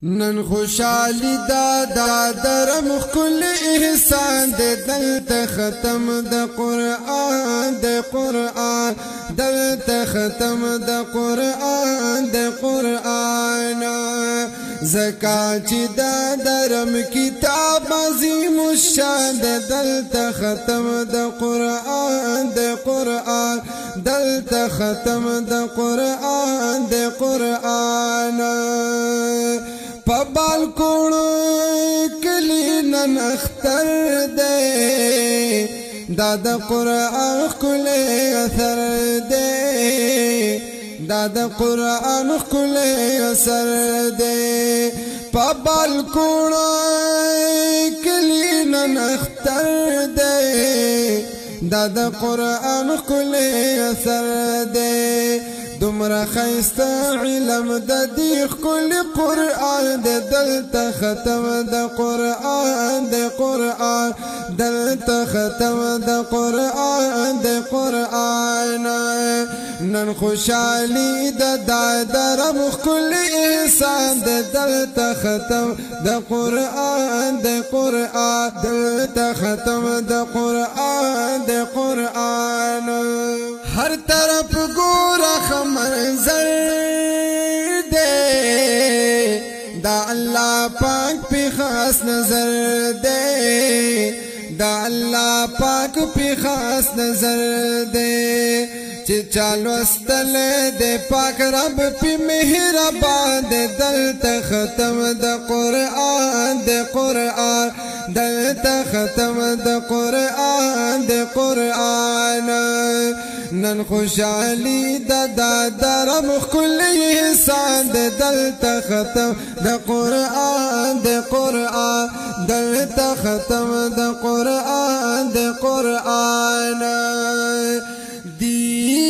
نن خوشالی دا درم کل احسان دے دلتا ختم دا قرآن دلتا ختم دا قرآن زکاچی دا درم کتاب عظیم الشان دے دلتا ختم دا قرآن دلتا ختم دا قرآن پبال کوڑو کلی نن اختر دے دادا قرآن کلی اثر دے دادا قرآن کلی اثر دے پبال کوڑو کلی نن اختر دے دادا قرآن کلی اثر دے دمرا خیستا علم دا دیخ کل قرآن دے دلتا ختم دا قرآن دلتا ختم دا قرآن نن خوشالی دا درم کل احسان دے دلتا ختم دا قرآن دلتا ختم دا قرآن ہر طرف گورا منظر دے دا اللہ پاک پہ خاص نظر دے دا اللہ پاک پہ خاص نظر دے چالو استل دے پاک رب پہ مہربان دے دلتا ختم دا قرآن دلتا ختم دا قرآن نن خوشالی دا درم کل احسان دے دلتا ختم دا قرآن دلتا ختم دا قرآن دی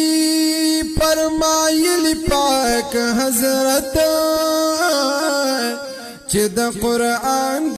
فرمایلی پاک حضرت چہ دا قرآن